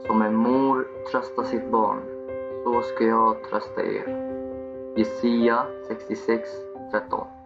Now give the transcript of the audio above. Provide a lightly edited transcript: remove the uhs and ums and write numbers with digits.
Som en mor tröstar sitt barn, så ska jag trösta er. Jesaja 66:13.